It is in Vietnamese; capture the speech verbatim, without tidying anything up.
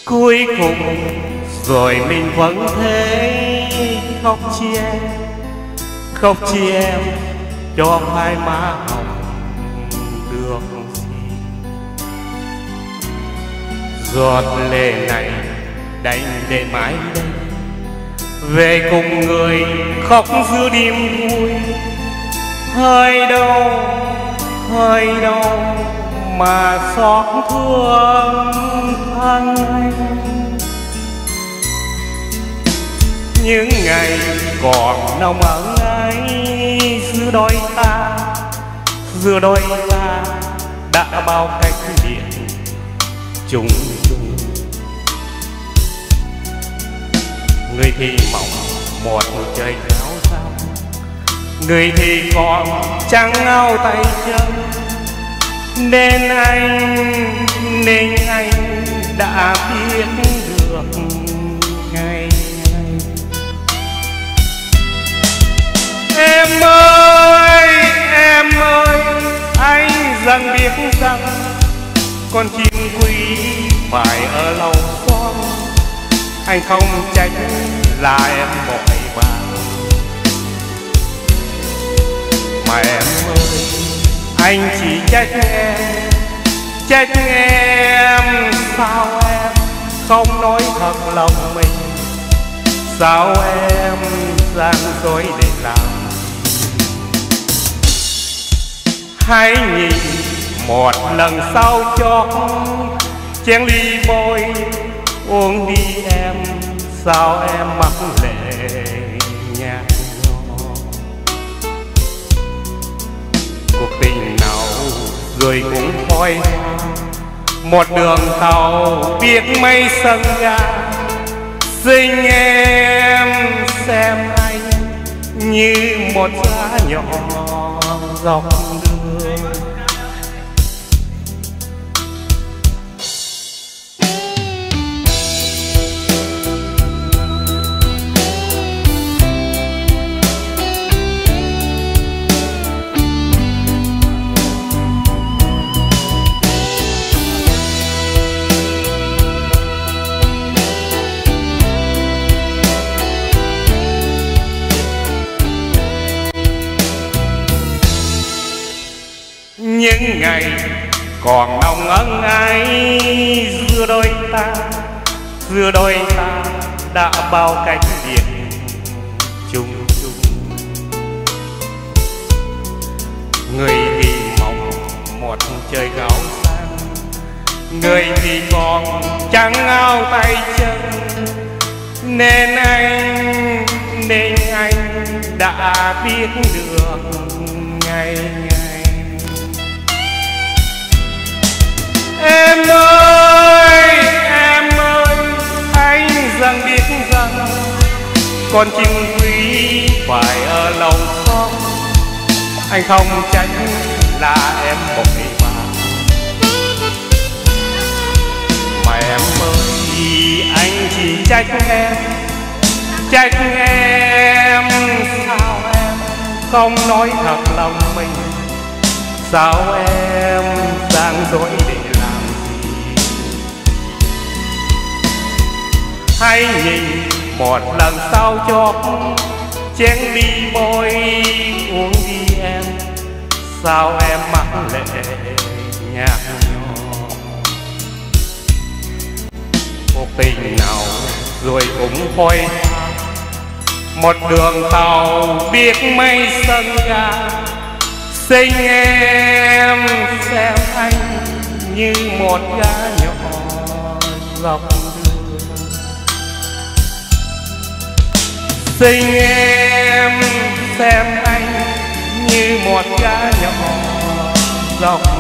Cuối cùng rồi mình vẫn thế khóc chia em, khóc chia em cho hai má hồng được gì. Giọt lệ này đành để mãi đây, về cùng người khóc giữa đêm vui. Hơi đâu, hơi đâu mà xót thương thân anh. Những ngày còn nồng ẩn ấy giữa đôi ta, giữa đôi ta đã bao cách biệt chung chung. Người thì mộng một trời áo sao, người thì còn trắng áo tay chân. Nên anh, nên anh đã biết được ngày ngày. Em ơi, em ơi, anh dần biết rằng con chim quý phải ở lâu xóm. Anh không trách là em vội vàng, mà em ơi, anh chỉ trách em, trách em. Sao em không nói thật lòng mình, sao em gian dối để làm. Hãy nhìn một lần sau cho chén ly bôi uống đi em, sao em mắc lệ nhạt nhòa. Cuộc tình nào rồi cũng phai hoa, một đường tàu biết mấy sân ga. Xin em xem anh như một giá nhỏ dọc đường. Những ngày còn nồng ân ấy giữa đôi ta, giữa đôi ta đã bao cách biệt chung chung. Người thì mong một trời gáo sáng, người thì còn trắng áo tay chân. Nên anh, nên anh đã biết được ngày ngày. Em ơi, em ơi, anh rằng biết rằng con chim quý phải ở lâu xóm. Anh không trách là em vội vàng, mà em ơi, anh chỉ trách em, trách em. Sao em không nói thật lòng mình, sao em gian dối để làm. Hãy nhìn một lần sau cho chén ly bôi uống đi em, sao em mắc lệ nhạt nhòa. Cuộc tình nào rồi cũng phai hoa, một đường tàu biết mấy sân ga. Xin em xem anh như một gã nhỏ dọc đường. Xin em xem anh như một gã nhỏ dọc